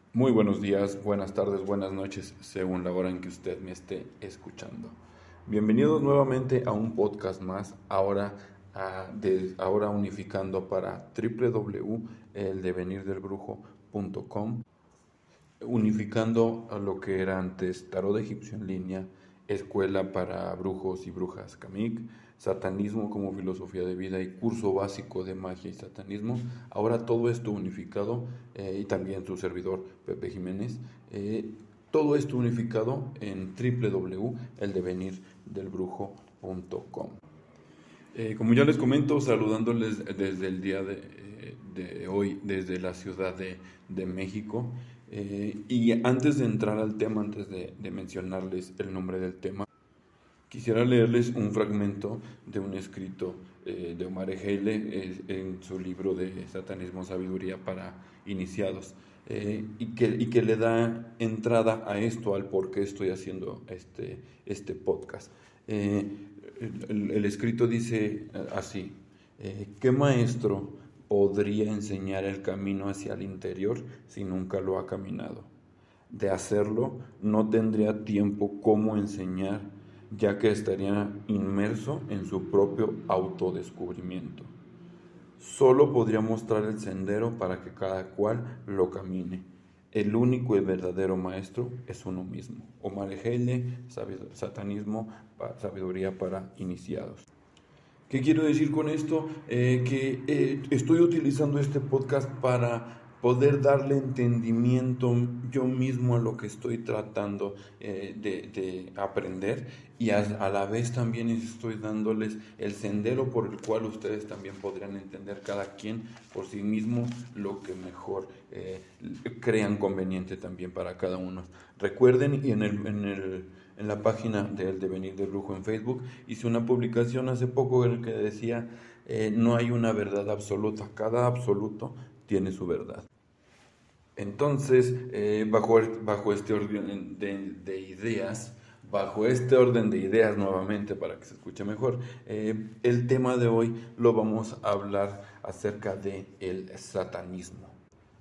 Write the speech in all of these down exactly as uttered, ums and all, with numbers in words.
Muy buenos días, buenas tardes, buenas noches, según la hora en que usted me esté escuchando. Bienvenidos nuevamente a un podcast más, ahora, a, de, ahora unificando para doble u doble u doble u punto el devenir del brujo punto com, unificando a lo que era antes Tarot Egipcio en línea, Escuela para Brujos y Brujas Kamik, Satanismo como filosofía de vida y curso básico de magia y satanismo. Ahora todo esto unificado, eh, y también su servidor Pepe Jiménez, eh, todo esto unificado en doble u doble u doble u punto el devenir del brujo punto com. Eh, como ya les comento, saludándoles desde el día de, eh, de hoy, desde la Ciudad de, de México. Eh, y antes de entrar al tema, antes de, de mencionarles el nombre del tema, quisiera leerles un fragmento de un escrito eh, de Omar Ejeile eh, en su libro de Satanismo, Sabiduría para Iniciados, eh, y, que, y que le da entrada a esto, al por qué estoy haciendo este, este podcast. Eh, el, el escrito dice así: eh, ¿qué maestro podría enseñar el camino hacia el interior si nunca lo ha caminado? De hacerlo, no tendría tiempo cómo enseñar, ya que estaría inmerso en su propio autodescubrimiento. Solo podría mostrar el sendero para que cada cual lo camine. El único y verdadero maestro es uno mismo. Omar Ejeile, Satanismo, Sabiduría para Iniciados. ¿Qué quiero decir con esto? Eh, que eh, estoy utilizando este podcast para poder darle entendimiento yo mismo a lo que estoy tratando eh, de, de aprender, y a, a la vez también estoy dándoles el sendero por el cual ustedes también podrían entender cada quien por sí mismo lo que mejor eh, crean conveniente también para cada uno. Recuerden, y en el... En el En la página del Devenir del Brujo en Facebook hice una publicación hace poco en la que decía eh, no hay una verdad absoluta, cada absoluto tiene su verdad. Entonces, eh, bajo, bajo este orden de, de ideas, bajo este orden de ideas nuevamente para que se escuche mejor, eh, el tema de hoy lo vamos a hablar acerca del satanismo.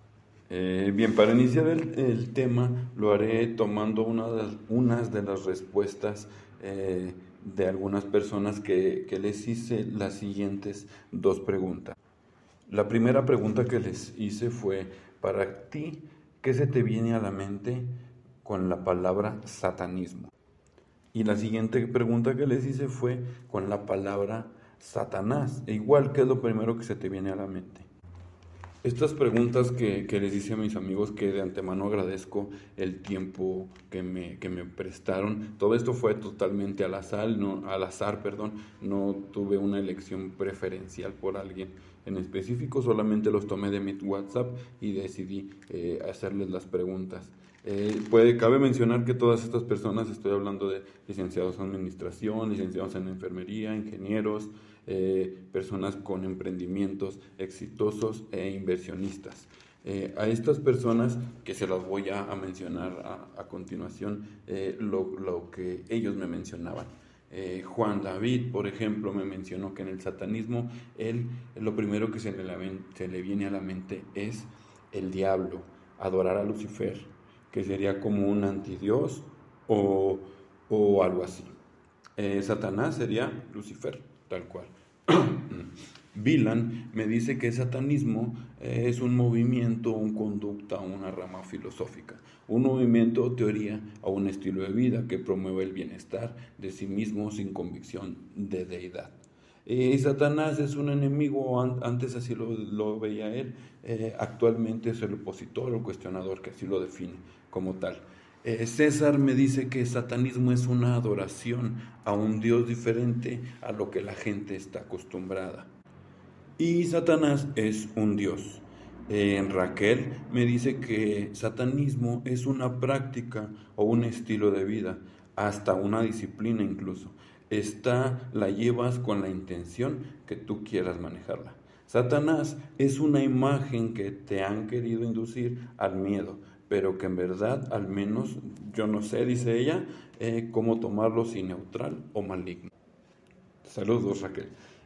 Eh, bien, para iniciar el, el tema lo haré tomando una de las, unas de las respuestas eh, de algunas personas que, que les hice las siguientes dos preguntas. La primera pregunta que les hice fue: para ti, ¿qué se te viene a la mente con la palabra satanismo? Y la siguiente pregunta que les hice fue con la palabra Satanás. E igual, ¿qué es lo primero que se te viene a la mente? Estas preguntas que, que les hice a mis amigos, que de antemano agradezco el tiempo que me, que me prestaron. Todo esto fue totalmente al azar, no, al azar, perdón. No tuve una elección preferencial por alguien en específico, solamente los tomé de mi WhatsApp y decidí eh, hacerles las preguntas. Eh, puede, cabe mencionar que todas estas personas, estoy hablando de licenciados en administración, licenciados en enfermería, ingenieros, eh, personas con emprendimientos exitosos e inversionistas. Eh, a estas personas, que se las voy a, a mencionar a, a continuación, eh, lo, lo que ellos me mencionaban. Eh, Juan David, por ejemplo, me mencionó que en el satanismo, él, lo primero que se le, se le viene a la mente es el diablo, adorar a Lucifer, que sería como un antidios o, o algo así. Eh, Satanás sería Lucifer, tal cual. Vilan me dice que el satanismo eh, es un movimiento, un conducta, una rama filosófica, un movimiento o teoría o un estilo de vida que promueve el bienestar de sí mismo sin convicción de deidad. Eh, Satanás es un enemigo, antes así lo, lo veía él, eh, actualmente es el opositor o cuestionador que así lo define como tal. Eh, César me dice que el satanismo es una adoración a un Dios diferente a lo que la gente está acostumbrada. Y Satanás es un Dios. Eh, Raquel me dice que satanismo es una práctica o un estilo de vida, hasta una disciplina incluso. Esta la llevas con la intención que tú quieras manejarla. Satanás es una imagen que te han querido inducir al miedo, pero que en verdad, al menos, yo no sé, dice ella, eh, cómo tomarlo, si neutral o maligno. Saludos, Raquel.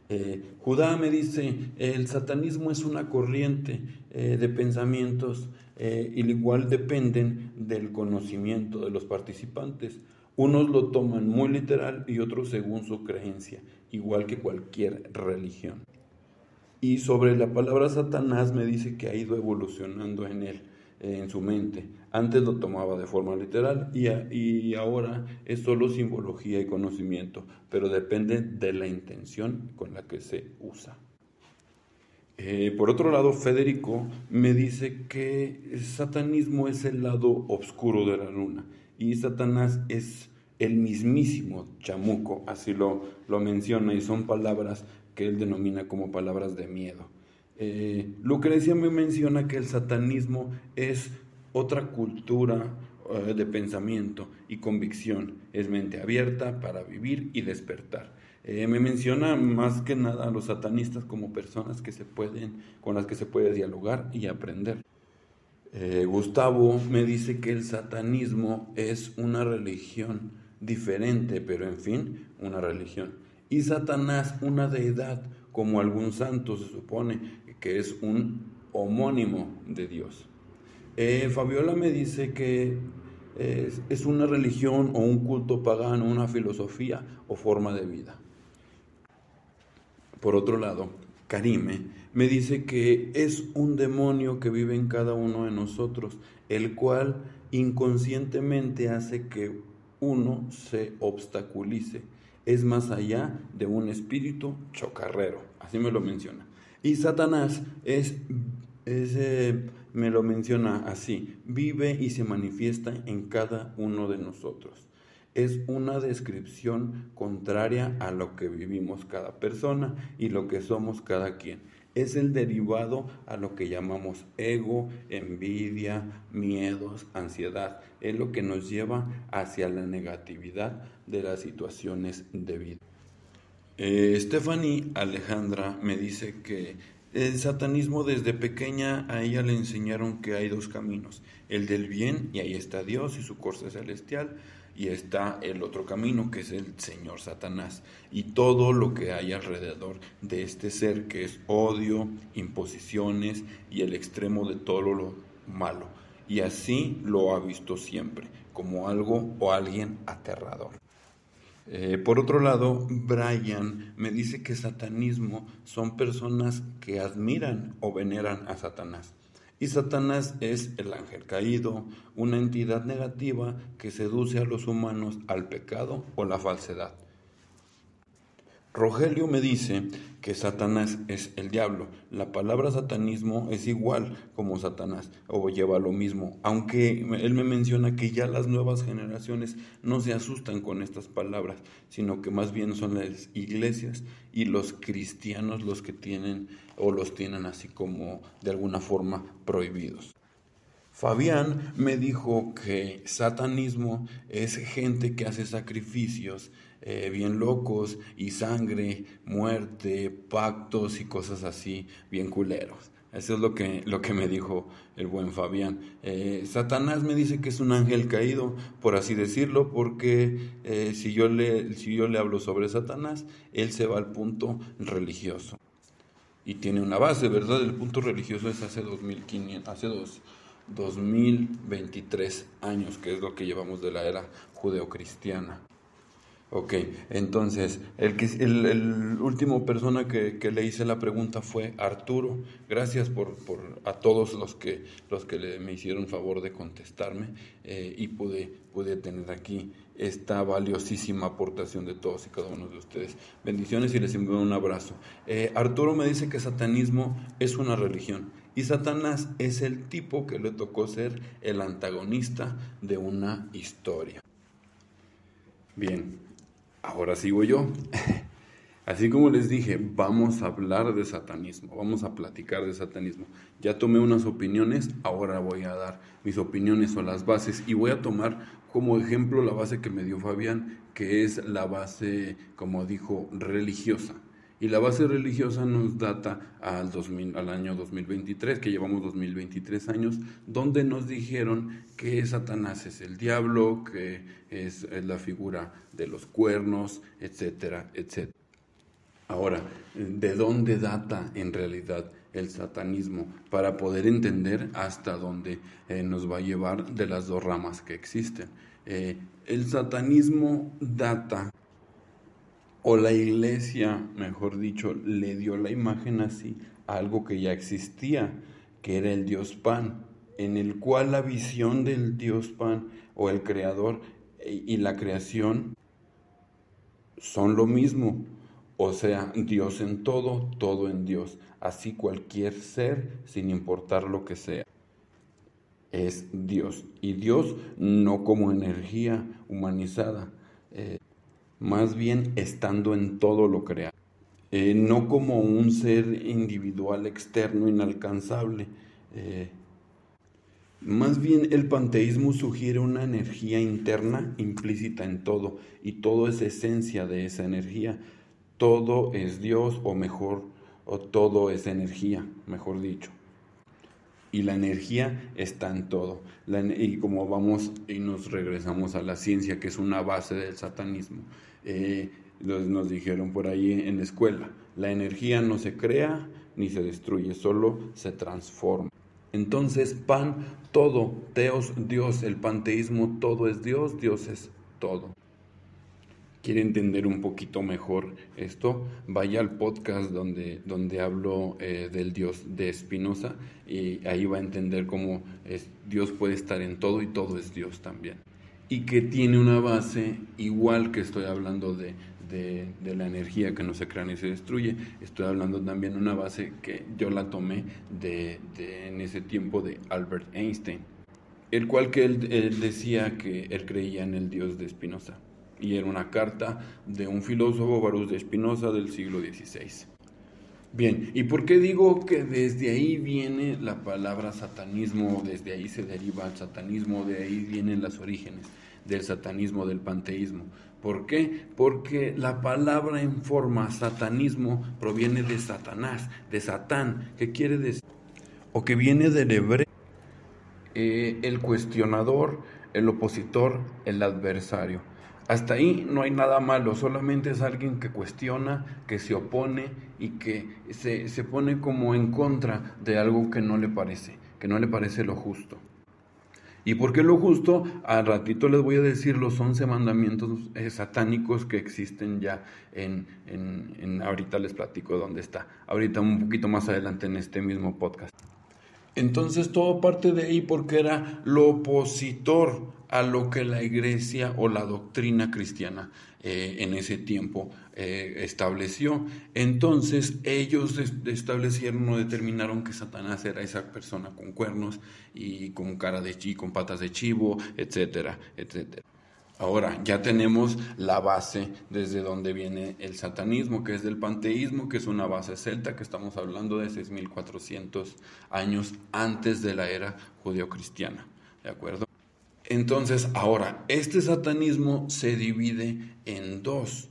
Eh, Judá me dice, el satanismo es una corriente eh, de pensamientos eh, y igual dependen del conocimiento de los participantes. Unos lo toman muy literal y otros según su creencia, igual que cualquier religión. Y sobre la palabra Satanás me dice que ha ido evolucionando en él, eh, en su mente. Antes lo tomaba de forma literal y, a, y ahora es solo simbología y conocimiento, pero depende de la intención con la que se usa. Eh, por otro lado, Federico me dice que el satanismo es el lado oscuro de la luna y Satanás es el mismísimo chamuco, así lo, lo menciona, y son palabras que él denomina como palabras de miedo. Eh, Lucrecia me menciona que el satanismo es otra cultura eh, de pensamiento y convicción, es mente abierta para vivir y despertar. Eh, me menciona más que nada a los satanistas como personas que se pueden, con las que se puede dialogar y aprender. Eh, Gustavo me dice que el satanismo es una religión diferente, pero en fin, una religión. Y Satanás, una deidad, como algún santo se supone que es un homónimo de Dios. Eh, Fabiola me dice que es, es una religión o un culto pagano, una filosofía o forma de vida. Por otro lado, Karime me dice que es un demonio que vive en cada uno de nosotros, el cual inconscientemente hace que uno se obstaculice. Es más allá de un espíritu chocarrero, así me lo menciona. Y Satanás es, es eh, me lo menciona así, vive y se manifiesta en cada uno de nosotros. Es una descripción contraria a lo que vivimos cada persona y lo que somos cada quien. Es el derivado a lo que llamamos ego, envidia, miedos, ansiedad. Es lo que nos lleva hacia la negatividad de las situaciones de vida. Eh, Stephanie Alejandra me dice que el satanismo desde pequeña a ella le enseñaron que hay dos caminos, el del bien, y ahí está Dios y su corte celestial, y está el otro camino que es el Señor Satanás y todo lo que hay alrededor de este ser que es odio, imposiciones y el extremo de todo lo malo, y así lo ha visto siempre como algo o alguien aterrador. Eh, por otro lado, Brian me dice que satanismo son personas que admiran o veneran a Satanás. Y Satanás es el ángel caído, una entidad negativa que seduce a los humanos al pecado o la falsedad. Rogelio me dice que Satanás es el diablo. La palabra satanismo es igual como Satanás, o lleva lo mismo, aunque él me menciona que ya las nuevas generaciones no se asustan con estas palabras, sino que más bien son las iglesias y los cristianos los que tienen o los tienen así como de alguna forma prohibidos. Fabián me dijo que satanismo es gente que hace sacrificios eh, bien locos y sangre, muerte, pactos y cosas así bien culeros. Eso es lo que, lo que me dijo el buen Fabián. Eh, Satanás me dice que es un ángel caído, por así decirlo, porque eh, si, yo le, si yo le hablo sobre Satanás, él se va al punto religioso. Y tiene una base, ¿verdad? El punto religioso es hace dos mil quinientos, hace dos, dos mil veintitrés años, que es lo que llevamos de la era judeocristiana. Ok, entonces, el, que, el, el último persona que, que le hice la pregunta fue Arturo. Gracias por, por a todos los que, los que le, me hicieron favor de contestarme eh, y pude, pude tener aquí esta valiosísima aportación de todos y cada uno de ustedes. Bendiciones y les envío un abrazo. Eh, Arturo me dice que satanismo es una religión y Satanás es el tipo que le tocó ser el antagonista de una historia. Bien. Ahora sigo yo. Así como les dije, vamos a hablar de satanismo, vamos a platicar de satanismo. Ya tomé unas opiniones, ahora voy a dar mis opiniones o las bases y voy a tomar como ejemplo la base que me dio Fabián, que es la base, como dijo, religiosa. Y la base religiosa nos data al, dos mil, al año dos mil veintitrés, que llevamos dos mil veintitrés años, donde nos dijeron que Satanás es el diablo, que es, es la figura de los cuernos, etcétera, etcétera. Ahora, ¿de dónde data en realidad el satanismo? Para poder entender hasta dónde eh, nos va a llevar de las dos ramas que existen. Eh, el satanismo data, o la iglesia, mejor dicho, le dio la imagen así a algo que ya existía, que era el Dios Pan, en el cual la visión del Dios Pan o el Creador y la creación son lo mismo. O sea, Dios en todo, todo en Dios. Así cualquier ser, sin importar lo que sea, es Dios. Y Dios no como energía humanizada, eh, más bien estando en todo lo creado. Eh, no como un ser individual externo inalcanzable. Eh, más bien el panteísmo sugiere una energía interna implícita en todo, y todo es esencia de esa energía. Todo es Dios, o mejor, o todo es energía, mejor dicho. Y la energía está en todo. La, y como vamos y nos regresamos a la ciencia, que es una base del satanismo, eh, nos dijeron por ahí en la escuela, la energía no se crea ni se destruye, solo se transforma. Entonces, pan, todo, teos, Dios, el panteísmo, todo es Dios, Dios es todo. ¿Quiere entender un poquito mejor esto? Vaya al podcast donde, donde hablo eh, del Dios de Spinoza, y ahí va a entender cómo es, Dios puede estar en todo y todo es Dios también. Y que tiene una base igual que estoy hablando de, de, de la energía que no se crea ni se destruye. Estoy hablando también de una base que yo la tomé de, de, en ese tiempo de Albert Einstein, el cual que él, él decía que él creía en el Dios de Spinoza. Y era una carta de un filósofo, Baruch de Spinoza, del siglo dieciséis. Bien, ¿y por qué digo que desde ahí viene la palabra satanismo? Desde ahí se deriva el satanismo, de ahí vienen los orígenes del satanismo, del panteísmo. ¿Por qué? Porque la palabra en forma satanismo proviene de Satanás, de Satán, que quiere decir, o que viene del hebreo, eh, el cuestionador, el opositor, el adversario. Hasta ahí no hay nada malo, solamente es alguien que cuestiona, que se opone y que se, se pone como en contra de algo que no le parece, que no le parece lo justo. ¿Y por qué lo justo? Al ratito les voy a decir los once mandamientos eh, satánicos que existen ya en, en, en... Ahorita les platico dónde está, ahorita un poquito más adelante en este mismo podcast. Entonces todo parte de ahí porque era lo opositor a lo que la iglesia o la doctrina cristiana eh, en ese tiempo eh, estableció. Entonces ellos establecieron o determinaron que Satanás era esa persona con cuernos y con cara de chivo, con patas de chivo, etcétera, etcétera. Ahora ya tenemos la base desde donde viene el satanismo, que es del panteísmo, que es una base celta, que estamos hablando de seis mil cuatrocientos años antes de la era judeocristiana, ¿de acuerdo? Entonces, ahora, este satanismo se divide en dos.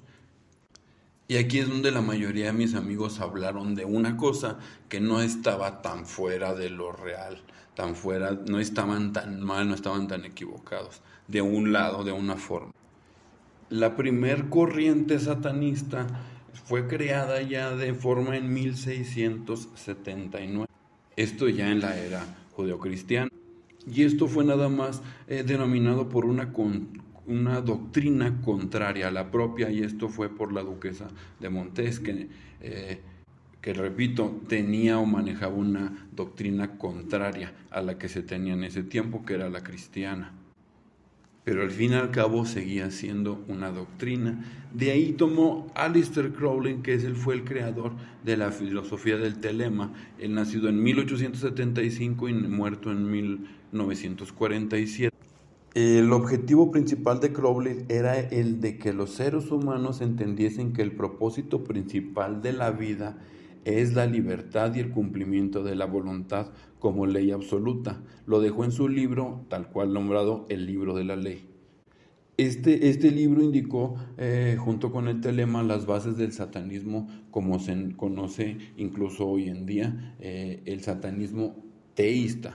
Y aquí es donde la mayoría de mis amigos hablaron de una cosa que no estaba tan fuera de lo real, tan fuera, no estaban tan mal, no estaban tan equivocados, de un lado, de una forma. La primer corriente satanista fue creada ya de forma en mil seiscientos setenta y nueve, esto ya en la era judeocristiana, y esto fue nada más eh, denominado por una con, una doctrina contraria a la propia, y esto fue por la duquesa de Montés, que, eh, que repito, tenía o manejaba una doctrina contraria a la que se tenía en ese tiempo, que era la cristiana. Pero al fin y al cabo seguía siendo una doctrina. De ahí tomó Aleister Crowley, que es él fue el creador de la filosofía del telema. Él nacido en mil ochocientos setenta y cinco y muerto en mil novecientos cuarenta y siete. El objetivo principal de Crowley era el de que los seres humanos entendiesen que el propósito principal de la vida es la libertad y el cumplimiento de la voluntad como ley absoluta. Lo dejó en su libro, tal cual nombrado El Libro de la Ley. Este, este libro indicó, eh, junto con el telema, las bases del satanismo, como se conoce incluso hoy en día, eh, el satanismo teísta.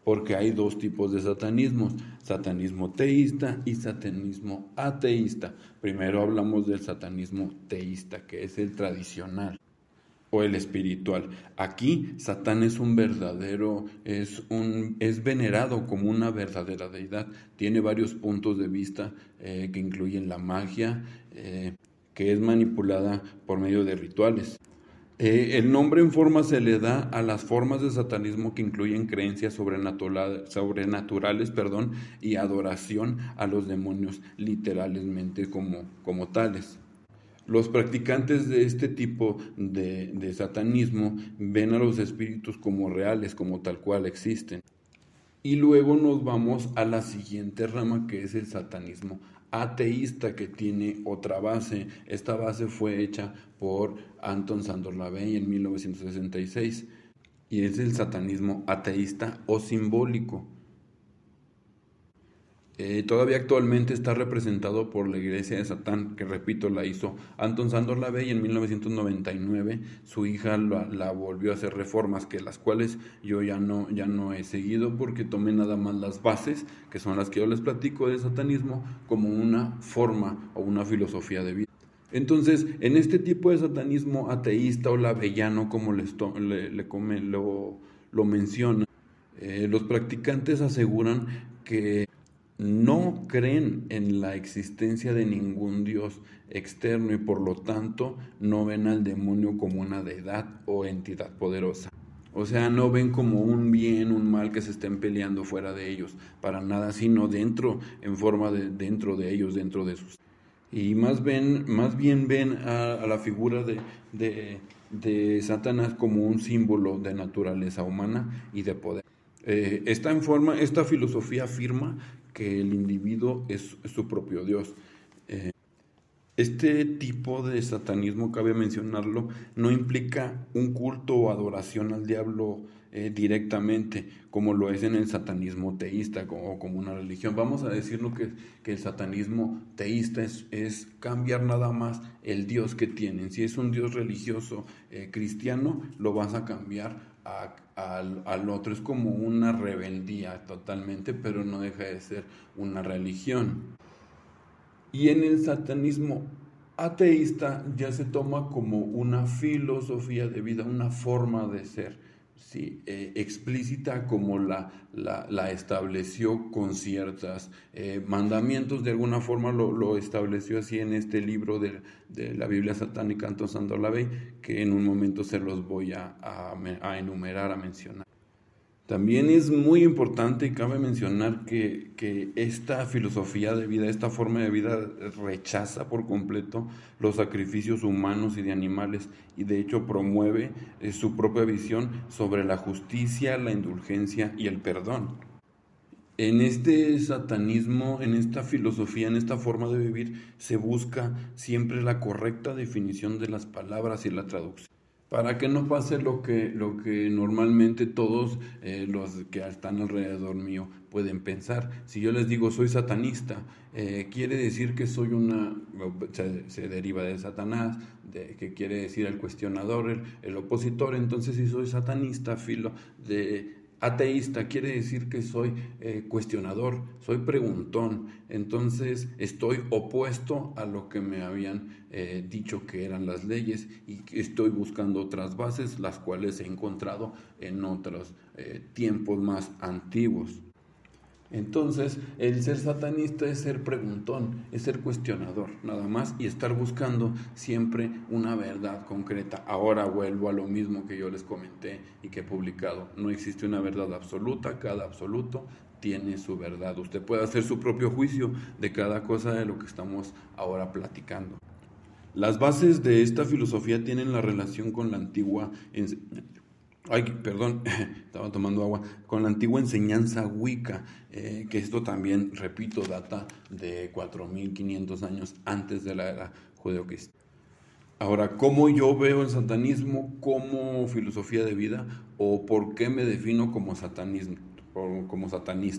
porque hay dos tipos de satanismos, satanismo teísta y satanismo ateísta. Primero hablamos del satanismo teísta, que es el tradicional o el espiritual. Aquí Satán es un verdadero, es un es venerado como una verdadera deidad. Tiene varios puntos de vista eh, que incluyen la magia, eh, que es manipulada por medio de rituales. Eh, el nombre en forma se le da a las formas de satanismo que incluyen creencias sobrenaturales, sobrenaturales perdón, y adoración a los demonios literalmente como, como tales. Los practicantes de este tipo de, de satanismo ven a los espíritus como reales, como tal cual existen. Y luego nos vamos a la siguiente rama, que es el satanismo ateísta, que tiene otra base. Esta base fue hecha por Anton Szandor LaVey en mil novecientos sesenta y seis y es el satanismo ateísta o simbólico. Eh, todavía actualmente está representado por la Iglesia de Satán, que repito, la hizo Anton Szandor LaVey en mil novecientos noventa y nueve. Su hija la, la volvió a hacer reformas, que las cuales yo ya no, ya no he seguido, porque tomé nada más las bases, que son las que yo les platico del satanismo, como una forma o una filosofía de vida. Entonces, en este tipo de satanismo ateísta o laveyano, como les to, le, le come, lo, lo menciona, eh, los practicantes aseguran que no creen en la existencia de ningún dios externo y por lo tanto no ven al demonio como una deidad o entidad poderosa. O sea, no ven como un bien, un mal que se estén peleando fuera de ellos, para nada, sino dentro, en forma de dentro de ellos, dentro de sus. Y más, ven, más bien ven a, a la figura de, de, de Satanás como un símbolo de naturaleza humana y de poder. Eh, esta, en forma, esta filosofía afirma que el individuo es, es su propio Dios. Eh, este tipo de satanismo, cabe mencionarlo, no implica un culto o adoración al diablo eh, directamente, como lo es en el satanismo teísta o como una religión. Vamos a decirlo que, que el satanismo teísta es, es cambiar nada más el Dios que tienen. Si es un Dios religioso eh, cristiano, lo vas a cambiar A, al, al otro. Es como una rebeldía totalmente, pero no deja de ser una religión. Y en el satanismo ateísta ya se toma como una filosofía de vida, una forma de ser, ¿sí? eh, explícita, como la, la, la estableció con ciertos eh, mandamientos. De alguna forma lo, lo estableció así en este libro de, de la Biblia satánica, Anton Szandor LaVey, que en un momento se los voy a, a, a enumerar, a mencionar. También es muy importante y cabe mencionar que, que esta filosofía de vida, esta forma de vida rechaza por completo los sacrificios humanos y de animales, y de hecho promueve eh, su propia visión sobre la justicia, la indulgencia y el perdón. En este satanismo, en esta filosofía, en esta forma de vivir, se busca siempre la correcta definición de las palabras y la traducción, para que no pase lo que, lo que normalmente todos eh, los que están alrededor mío pueden pensar. Si yo les digo soy satanista, eh, quiere decir que soy una, se, se deriva de Satanás, de, que quiere decir el cuestionador, el, el opositor. Entonces, si soy satanista, filo de ateísta, quiere decir que soy eh, cuestionador, soy preguntón. Entonces estoy opuesto a lo que me habían eh, dicho que eran las leyes, y estoy buscando otras bases, las cuales he encontrado en otros eh, tiempos más antiguos. Entonces, el ser satanista es ser preguntón, es ser cuestionador, nada más, y estar buscando siempre una verdad concreta. Ahora vuelvo a lo mismo que yo les comenté y que he publicado. No existe una verdad absoluta, cada absoluto tiene su verdad. Usted puede hacer su propio juicio de cada cosa de lo que estamos ahora platicando. Las bases de esta filosofía tienen la relación con la antigua enseñanza. Ay, perdón, estaba tomando agua, con la antigua enseñanza Wicca, eh, que esto también, repito, data de cuatro mil quinientos años antes de la era judeocristiana. Ahora, ¿cómo yo veo el satanismo como filosofía de vida, o por qué me defino como satanismo, como satanista?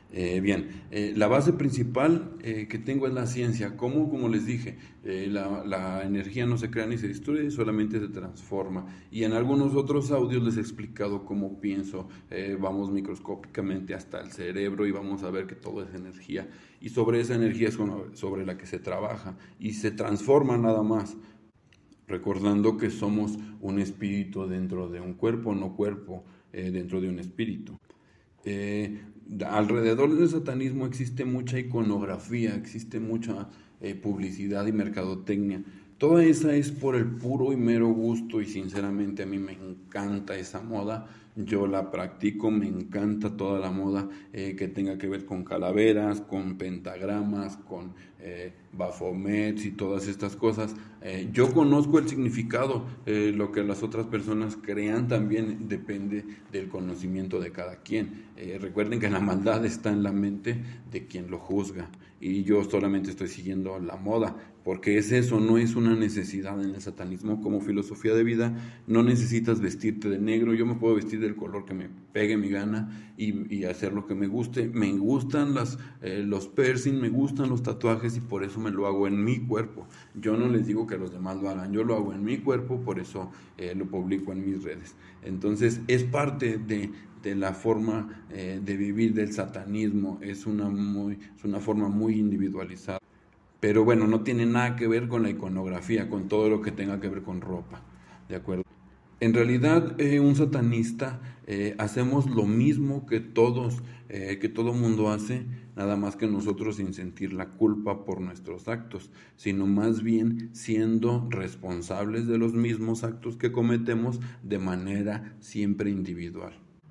Eh, bien, eh, la base principal eh, que tengo es la ciencia. ¿Cómo? Como les dije, eh, la, la energía no se crea ni se destruye, solamente se transforma. Y en algunos otros audios les he explicado cómo pienso. Eh, vamos microscópicamente hasta el cerebro y vamos a ver que todo es energía. Y sobre esa energía es sobre la que se trabaja y se transforma nada más. Recordando que somos un espíritu dentro de un cuerpo, no cuerpo eh, dentro de un espíritu. Eh, alrededor del satanismo existe mucha iconografía, existe mucha eh, publicidad y mercadotecnia. Toda esa es por el puro y mero gusto y sinceramente a mí me encanta esa moda. Yo la practico, me encanta toda la moda eh, que tenga que ver con calaveras, con pentagramas, con eh, bafomets y todas estas cosas. Eh, yo conozco el significado, eh, lo que las otras personas crean también depende del conocimiento de cada quien. Eh, recuerden que la maldad está en la mente de quien lo juzga y yo solamente estoy siguiendo la moda, porque es eso, no es una necesidad en el satanismo como filosofía de vida. No necesitas vestirte de negro, yo me puedo vestir del color que me pegue mi gana y, y hacer lo que me guste. Me gustan las, eh, los piercing, me gustan los tatuajes y por eso me lo hago en mi cuerpo. Yo no les digo que los demás lo hagan, yo lo hago en mi cuerpo, por eso eh, lo publico en mis redes. Entonces es parte de, de la forma eh, de vivir del satanismo, es una, muy, es una forma muy individualizada. Pero bueno, no tiene nada que ver con la iconografía, con todo lo que tenga que ver con ropa, ¿de acuerdo? En realidad, eh, un satanista eh, hacemos lo mismo que todos, eh, que todo mundo hace, nada más que nosotros sin sentir la culpa por nuestros actos, sino más bien siendo responsables de los mismos actos que cometemos de manera siempre individual.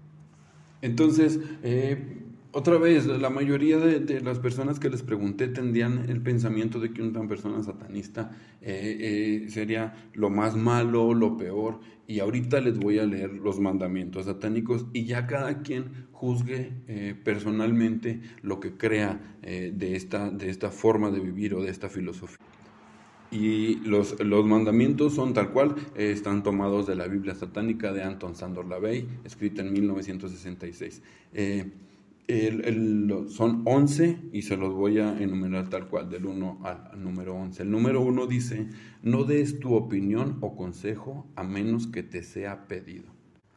Entonces, eh, otra vez, la mayoría de, de las personas que les pregunté tendrían el pensamiento de que una persona satanista eh, eh, sería lo más malo, lo peor, y ahorita les voy a leer los mandamientos satánicos y ya cada quien juzgue eh, personalmente lo que crea eh, de, esta, de esta forma de vivir o de esta filosofía. Y los, los mandamientos son tal cual, eh, están tomados de la Biblia satánica de Anton Szandor LaVey, escrita en mil novecientos sesenta y seis. Eh, El, el, son once y se los voy a enumerar tal cual, del uno al, al número once. El número uno dice: no des tu opinión o consejo a menos que te sea pedido.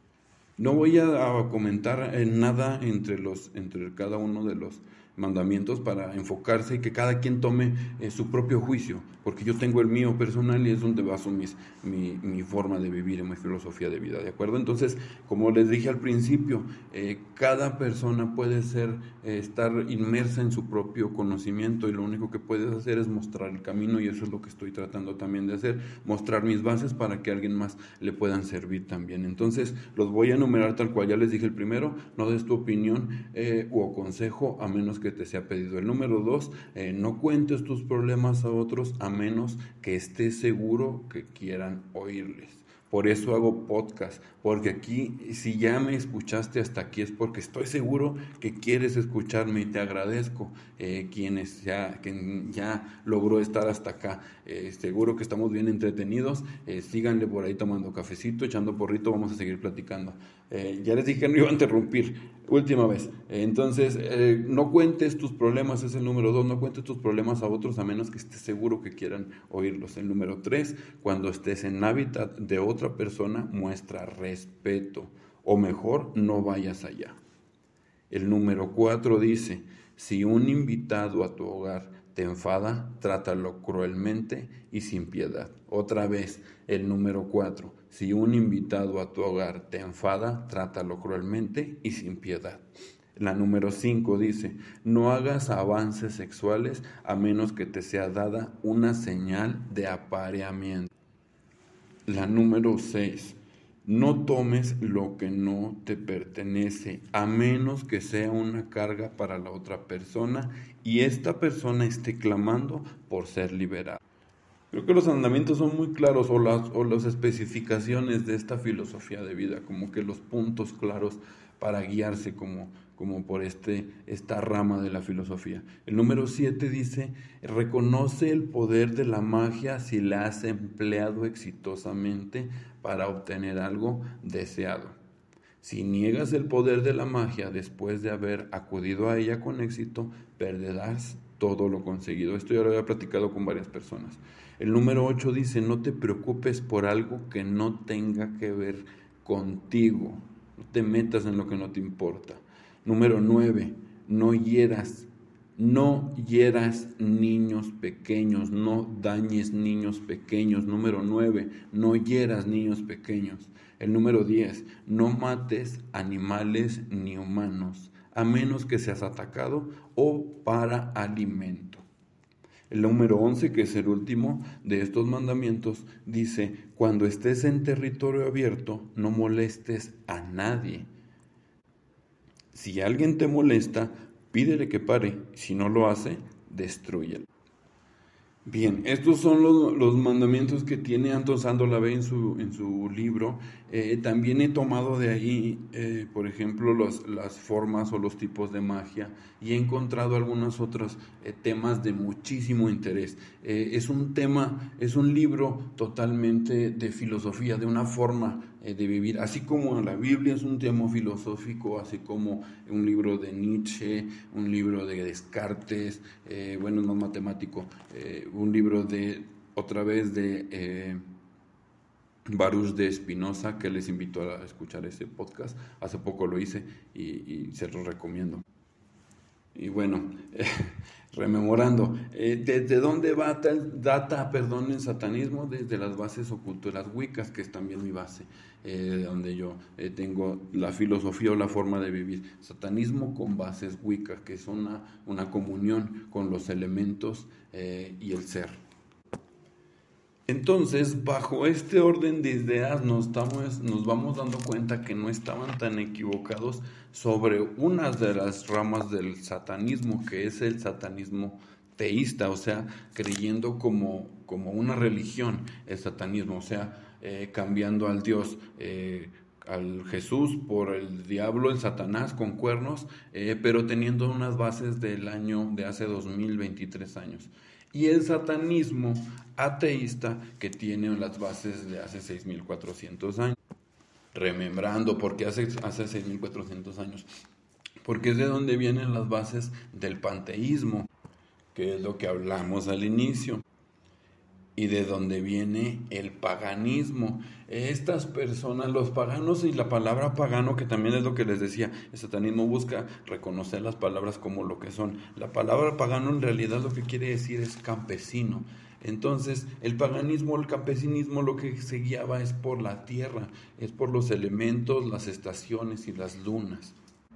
No voy a, a comentar en nada entre, los, entre cada uno de los mandamientos para enfocarse y que cada quien tome eh, su propio juicio, porque yo tengo el mío personal y es donde baso mis, mi, mi forma de vivir y mi filosofía de vida, ¿de acuerdo? Entonces, como les dije al principio, eh, cada persona puede ser, eh, estar inmersa en su propio conocimiento y lo único que puedes hacer es mostrar el camino y eso es lo que estoy tratando también de hacer, mostrar mis bases para que a alguien más le puedan servir también. Entonces, los voy a enumerar tal cual, ya les dije el primero: no des tu opinión eh, o consejo a menos que te sea pedido. El número dos, eh, no cuentes tus problemas a otros a menos que estés seguro que quieran oírles. Por eso hago podcast, porque aquí, si ya me escuchaste hasta aquí, es porque estoy seguro que quieres escucharme y te agradezco. Eh, quienes ya, quien ya logró estar hasta acá, eh, seguro que estamos bien entretenidos. Eh, síganle por ahí tomando cafecito, echando porrito, vamos a seguir platicando. Eh, ya les dije que no iba a interrumpir, última vez. Eh, entonces, eh, no cuentes tus problemas, es el número dos, no cuentes tus problemas a otros a menos que estés seguro que quieran oírlos. El número tres, cuando estés en hábitat de otra persona, muestra respeto, o mejor, no vayas allá. El número cuatro dice: si un invitado a tu hogar te enfada, trátalo cruelmente y sin piedad. Otra vez, el número cuatro. Si un invitado a tu hogar te enfada, trátalo cruelmente y sin piedad. La número cinco dice: no hagas avances sexuales a menos que te sea dada una señal de apareamiento. La número seis. No tomes lo que no te pertenece, a menos que sea una carga para la otra persona y esta persona esté clamando por ser liberada. Creo que los mandamientos son muy claros, o las, o las especificaciones de esta filosofía de vida, como que los puntos claros para guiarse como, como por este, esta rama de la filosofía. El número siete dice: reconoce el poder de la magia si la has empleado exitosamente para obtener algo deseado. Si niegas el poder de la magia después de haber acudido a ella con éxito, perderás todo lo conseguido. Esto ya lo había platicado con varias personas. El número ocho dice, no te preocupes por algo que no tenga que ver contigo. No te metas en lo que no te importa. Número nueve, no hieras. No hieras niños pequeños, no dañes niños pequeños. Número nueve, no hieras niños pequeños. El número diez, no mates animales ni humanos, a menos que seas atacado o para alimento. El número once, que es el último de estos mandamientos, dice, cuando estés en territorio abierto, no molestes a nadie. Si alguien te molesta, pídele que pare, si no lo hace, destrúyelo. Bien, estos son los, los mandamientos que tiene Anton Sandor-Lavey en su, en su libro. Eh, también he tomado de ahí, eh, por ejemplo, los, las formas o los tipos de magia y he encontrado algunos otros eh, temas de muchísimo interés. Eh, es un tema, es un libro totalmente de filosofía, de una forma eh, de vivir, así como la Biblia es un tema filosófico, así como un libro de Nietzsche, un libro de Descartes, eh, bueno, no matemático, eh, un libro de, otra vez, de eh, Baruch de Spinoza, que les invito a escuchar ese podcast. Hace poco lo hice y, y se los recomiendo. Y bueno, eh, rememorando, eh, ¿desde dónde va tal, data perdón, el satanismo? Desde las bases ocultas, las Wiccas, que es también mi base, eh, donde yo eh, tengo la filosofía o la forma de vivir. Satanismo con bases Wicca, que es una, una comunión con los elementos eh, y el ser. Entonces, bajo este orden de ideas nos, estamos, nos vamos dando cuenta que no estaban tan equivocados sobre una de las ramas del satanismo, que es el satanismo teísta, o sea, creyendo como, como una religión el satanismo, o sea, eh, cambiando al Dios, eh, al Jesús por el diablo, el Satanás con cuernos, eh, pero teniendo unas bases del año de hace dos mil veintitrés años. Y el satanismo ateísta, que tiene las bases de hace seis mil cuatrocientos años. Remembrando, ¿por qué hace, hace seis mil cuatrocientos años? Porque es de donde vienen las bases del panteísmo, que es lo que hablamos al inicio, y de donde viene el paganismo. Estas personas, los paganos, y la palabra pagano, que también es lo que les decía, el satanismo busca reconocer las palabras como lo que son. La palabra pagano en realidad lo que quiere decir es campesino. Entonces, el paganismo, el campesinismo, lo que se guiaba es por la tierra, es por los elementos, las estaciones y las lunas.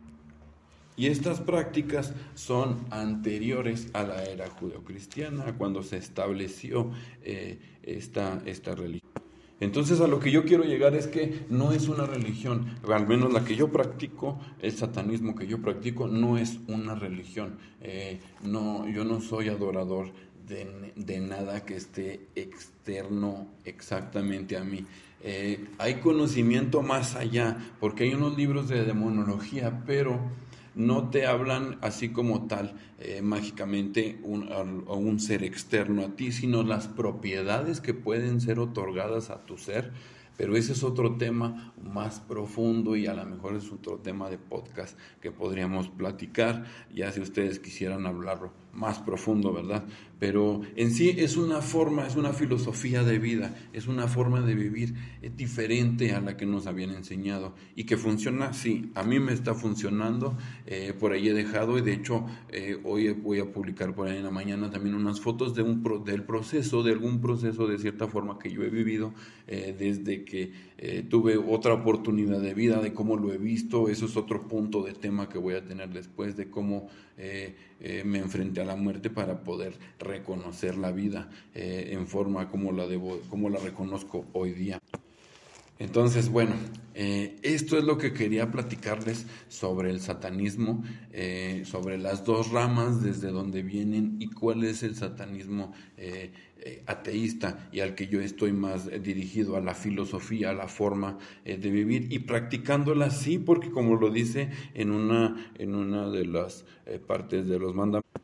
Y estas prácticas son anteriores a la era judeocristiana, cuando se estableció eh, esta, esta religión. Entonces, a lo que yo quiero llegar es que no es una religión, al menos la que yo practico, el satanismo que yo practico, no es una religión. Eh, no, yo no soy adorador de, de nada que esté externo exactamente a mí. Eh, hay conocimiento más allá, porque hay unos libros de demonología, pero no te hablan así como tal, eh, mágicamente, un, a, a un ser externo a ti, sino las propiedades que pueden ser otorgadas a tu ser. Pero ese es otro tema más profundo y a lo mejor es otro tema de podcast que podríamos platicar, ya si ustedes quisieran hablarlo más profundo, ¿verdad? Pero en sí es una forma, es una filosofía de vida, es una forma de vivir es diferente a la que nos habían enseñado y que funciona, sí, a mí me está funcionando, eh, por ahí he dejado y de hecho eh, hoy voy a publicar por ahí en la mañana también unas fotos de un pro, del proceso, de algún proceso de cierta forma que yo he vivido eh, desde que eh, tuve otra oportunidad de vida, de cómo lo he visto. Eso es otro punto de tema que voy a tener después, de cómo eh, eh, me enfrenté a la muerte para poder reconocer la vida eh, en forma como la debo, como la reconozco hoy día. Entonces, bueno, eh, esto es lo que quería platicarles sobre el satanismo, eh, sobre las dos ramas, desde donde vienen y cuál es el satanismo eh, eh, ateísta y al que yo estoy más eh, dirigido, a la filosofía, a la forma eh, de vivir y practicándola así, porque como lo dice en una, en una de las eh, partes de los mandamientos,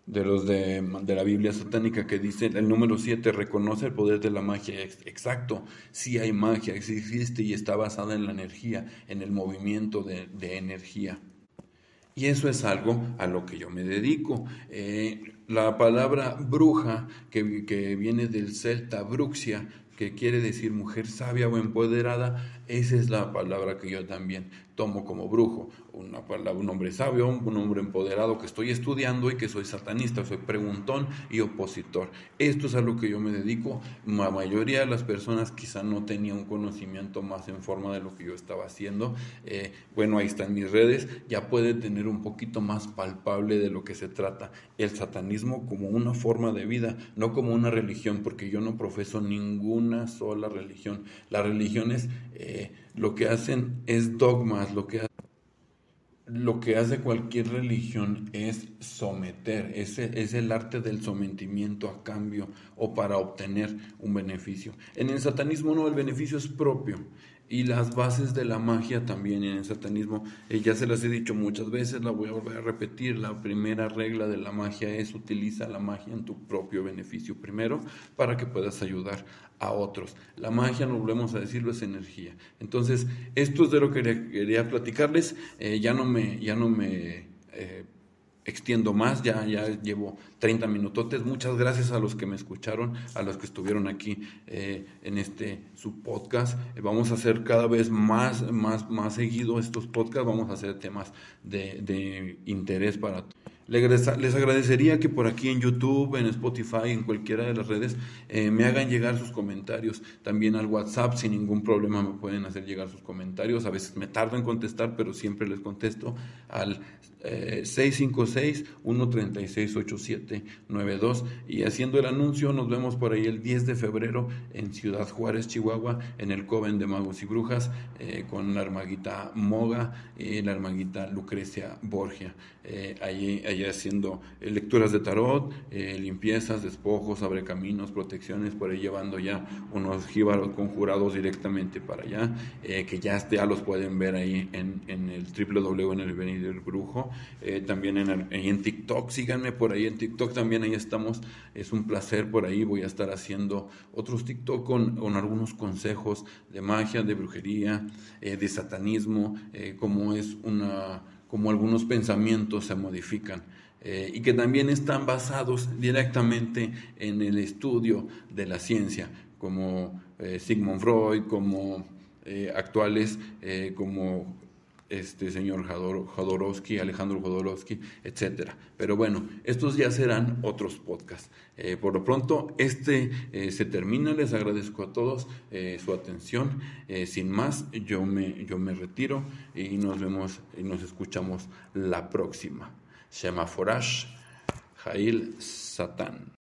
de los de, de la Biblia satánica, que dice el número siete, reconoce el poder de la magia. Exacto, sí hay magia, sí existe y está basada en la energía, en el movimiento de, de energía. Y eso es algo a lo que yo me dedico. Eh, la palabra bruja, que, que viene del celta bruxia, que quiere decir mujer sabia o empoderada, esa es la palabra que yo también tomo como brujo. Una palabra, un hombre sabio, un hombre empoderado que estoy estudiando y que soy satanista, soy preguntón y opositor. Esto es a lo que yo me dedico. La mayoría de las personas quizá no tenía un conocimiento más en forma de lo que yo estaba haciendo. Eh, bueno, ahí están mis redes, ya puede tener un poquito más palpable de lo que se trata el satanismo como una forma de vida, no como una religión, porque yo no profeso ninguna sola religión. Las religiones eh, lo que hacen es dogmas, lo que Lo que hace cualquier religión es someter, es, es el arte del sometimiento a cambio o para obtener un beneficio. En el satanismo no, el beneficio es propio. Y las bases de la magia también en el satanismo, eh, ya se las he dicho muchas veces, la voy a volver a repetir. La primera regla de la magia es: utiliza la magia en tu propio beneficio primero para que puedas ayudar a otros. La magia, no volvemos a decirlo, es energía. Entonces, esto es de lo que quería, quería platicarles. Eh, ya no me, ya no me eh, extiendo más, ya, ya llevo treinta minutotes. Muchas gracias a los que me escucharon, a los que estuvieron aquí eh, en este su podcast. Eh, vamos a hacer cada vez más, más, más seguido estos podcasts. Vamos a hacer temas de, de interés para todos. Les agradecería que por aquí en YouTube, en Spotify, en cualquiera de las redes, eh, me hagan llegar sus comentarios. También al WhatsApp, sin ningún problema, me pueden hacer llegar sus comentarios. A veces me tardo en contestar, pero siempre les contesto al eh, seis cinco seis, uno tres seis, ocho siete nueve dos. Y haciendo el anuncio, nos vemos por ahí el diez de febrero en Ciudad Juárez, Chihuahua, en el Coven de Magos y Brujas, eh, con la hermaguita Moga y la hermaguita Lucrecia Borgia. Eh, allí, allí haciendo eh, lecturas de tarot, eh, limpiezas, despojos, abrecaminos, protecciones, por ahí llevando ya unos jíbaros conjurados directamente para allá, eh, que ya, ya los pueden ver ahí en, en el doble u doble u doble u en el Venir del Brujo. Eh, también en, el, en TikTok, síganme por ahí en TikTok, también ahí estamos. Es un placer, por ahí voy a estar haciendo otros TikTok con, con algunos consejos de magia, de brujería, eh, de satanismo, eh, como es una... como algunos pensamientos se modifican, eh, y que también están basados directamente en el estudio de la ciencia, como eh, Sigmund Freud, como eh, actuales, eh, como este señor Jodorowsky, Alejandro Jodorowsky, etcétera. Pero bueno, estos ya serán otros podcasts. Eh, por lo pronto, este eh, se termina. Les agradezco a todos eh, su atención. Eh, sin más, yo me, yo me retiro y nos vemos y nos escuchamos la próxima. Shema Forash, Jail Satán.